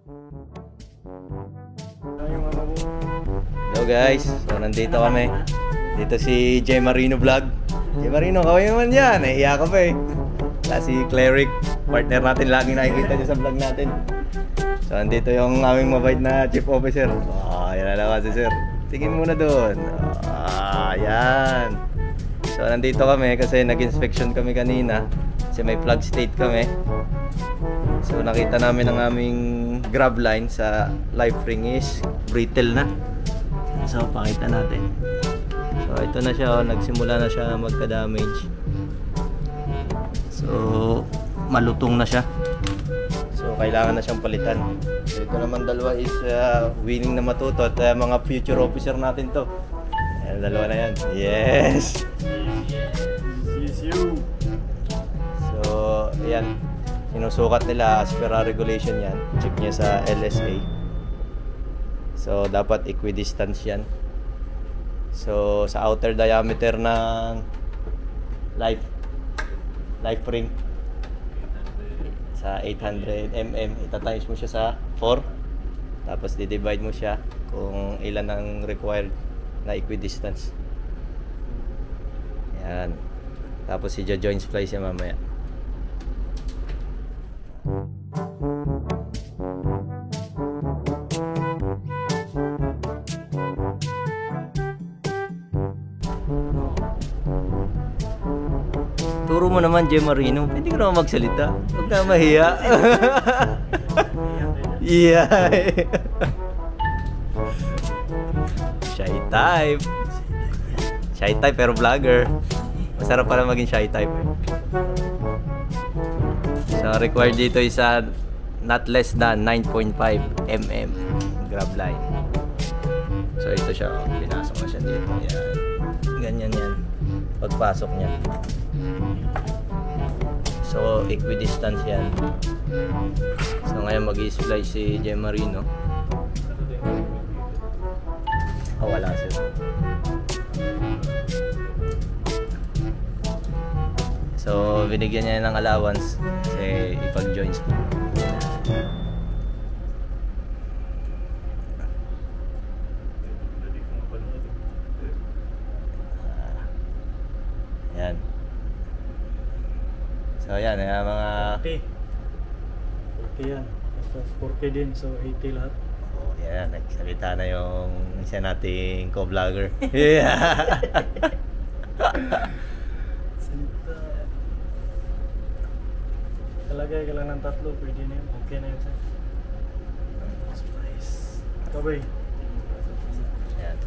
Hello guys, so nandito kami. Dito si Jay Marino Vlog. Jay Marino, kaway naman yan. Nahiya ka pa eh. Wala si Cleric, partner natin, laging nakikita niya sa vlog natin. So nandito yung aming mabait na chief officer. Yan na naman si sir. Tingin muna doon. Yan. So nandito kami kasi nag-inspection kami kanina. Kasi may flag state kami. So nakita namin ang aming grab line sa live ring is brittle na. So pakita natin. So ito na siya, nagsimula na siya magka-damage. So malutong na siya. So kailangan na siyang palitan. So ito naman dalawa is willing na matuto at mga future officer natin to. Ayan, dalawa na yan. Yes! Yes, you! So ayan, sinusukat nila as per regulation yan. Check niya sa LSA. So dapat equidistance yan. So sa outer diameter ng live ring sa 800 mm, itatimes mo siya sa 4, tapos di-divide mo siya kung ilan ang required na equidistance. Yan. Tapos i-join splice siya mamaya. Turo mo naman, Jay Marino. Hindi ka naman magsalita. Huwag ka mahiya. Yeah. Shy type. Shy type pero vlogger. Masarap pala maging shy type. So required dito is not less than 9.5 mm grab line. So ito siya. Pinasok na siya dito. Yan. Ganyan yan. Pagpasok niya. So equidistance yan. So ngayon mag-i-splice si Jay Marino. Wala sila. So binigyan niya ng allowance kasi ipag-joins mo. Yan. So yan, mga 40 yan. Basta 40 din, so 80 lahat. Oh, yan, nagsalita na yung isa nating co-vlogger. Yeah. Salita. Talagay ka lang ng tatlo, pwede na yun. Okay na yun sir. Spice. Kabay. Yan.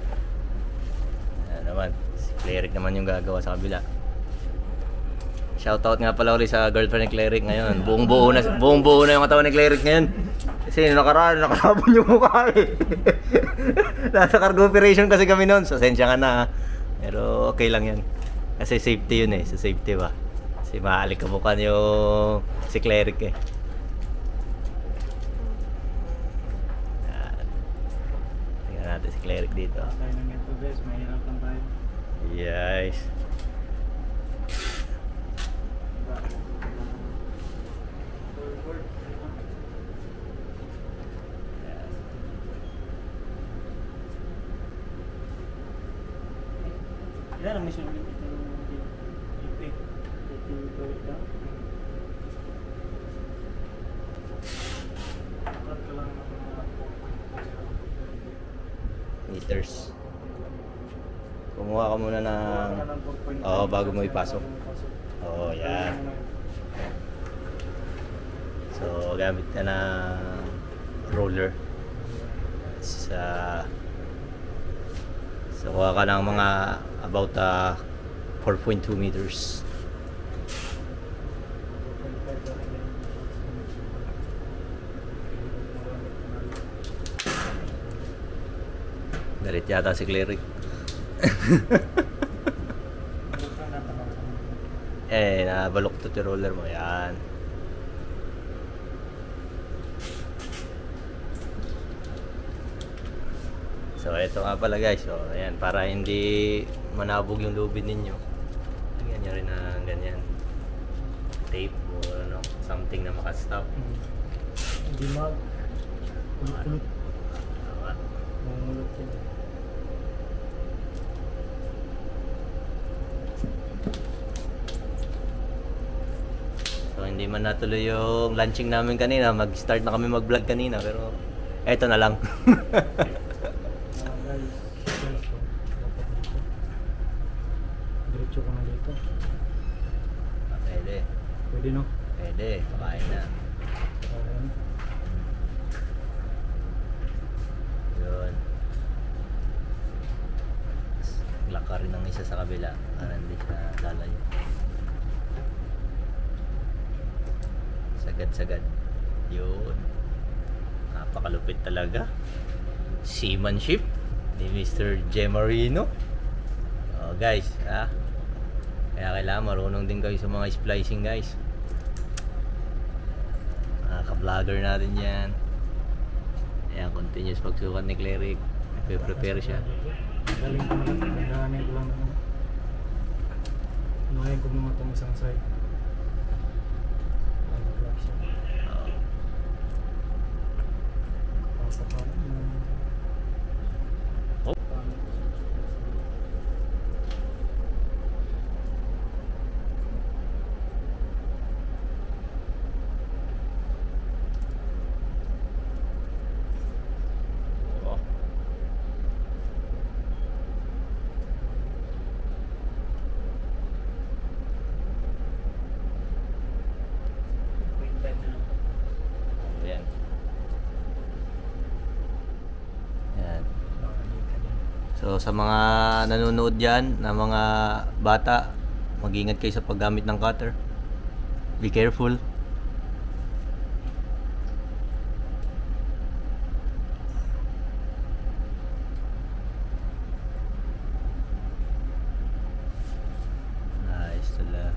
Yan naman. Si Cleric naman yung gagawa sa kabila. Shoutout nga pala ulit sa girlfriend ni Cleric ngayon. Buong buo na yung katawan ni Cleric ngayon. Kasi nakarabon yung mukha eh. Nasa cargo operation kasi kami noon. So sensya ka na. Pero okay lang yan. Kasi safety yun eh. Sa safety ba. Kasi maalikabukan yung si Cleric eh. Yan. Tingnan natin si Cleric dito. Tayo ng ito guys, mahirapan tayo. Yes. Ilan ang mission limit ng IP? Meters. Kumuha ka muna ng bago mo ipasok. Yan. So gamit ka ng roller. So kuha ka ng mga about 4.2 meters. Galit yata si Cleric. Nabaluktot yung roller mo. Yan. So ito nga pala guys. So ayan, para hindi manabog yung lubid ninyo, lagyan nyo rin ng ganyan tape o ano, something na makastop. Hindi mag Kulit-kulit. Mangulot yan. So hindi man natuloy yung launching namin kanina, mag-start na kami mag-vlog kanina pero eto na lang. Guys, guys, so, dapat dito. Diretso ko na dito. Pwede. Pwede no? Pwede, pakain na. Ayan. Yun. Lock ka rin ng isa sa kabila para hindi siya lalayo. Sagad-sagad. Yun. Napakalupit talaga. Seamanship ni Mr. J. Marino. Oh, guys, kaya kailangan marunong din kayo sa mga splicing, guys. Ka-vlogger natin yan. Ayan, continuous pagsukat ni Cleric. Nagpe-prepare siya. Galing ko na lang. Gaganin ko lang naman. Nuhayin ko muna itong isang side. Mag-lock siya. Oh. Papapalan mo. Oh. Paano ko siya? Oh. Ayan. Ayan. So sa mga nanonood dyan na mga bata, mag-ingat kayo sa paggamit ng cutter. Be careful. Nice tala.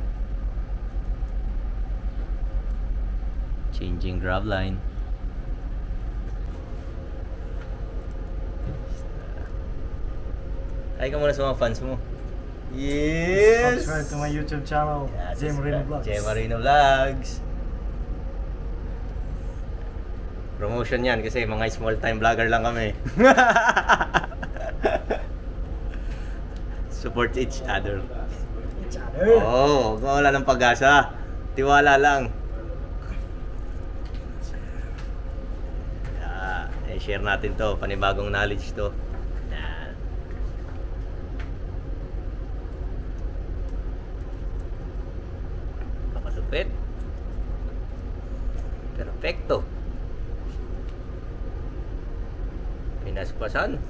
Changing grab line. Hi ka muna sa mga fans mo. Yes! Subscribe to my YouTube channel, Yeah, J. Marino Vlogs. J. Marino Vlogs. Promotion yan kasi mga small time vlogger lang kami. Support each other. Each other. Oo, wala ng pag-asa. Tiwala lang. I-share natin to, panibagong knowledge to. Yan. Kapalupit. Perfecto. Pinaspasan.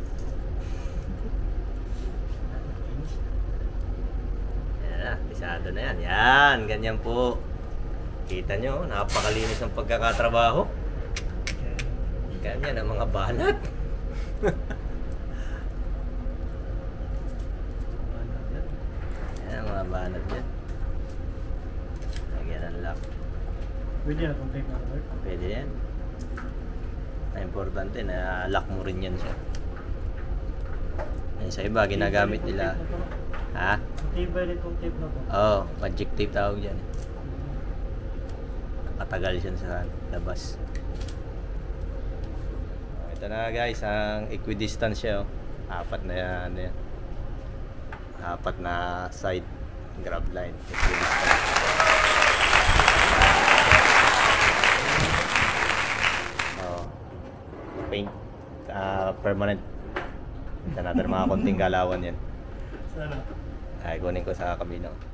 Yan na, pisado na yan. Yan, ganyan po. Kita nyo, napakalinis ng pagkakatrabaho. Ganyan ang mga banat. Yan ang mga banat dyan. Lagyan ang lock. Pwede na itong tape na alert. Pwede yan. Na importante na lock mo rin yan siya. Yan sa iba, ginagamit nila. Ha? Matibay rin itong tape na to. Oo, magic tape tawag dyan. Nakatagal siya sa labas. Ito na guys, ang equidistance siya. Apat na yan. Apat na side grab line. Equidistance. Paint permanent. Ito natin mga konting galawan yan. Sana. Ay, kunin ko sa kabino.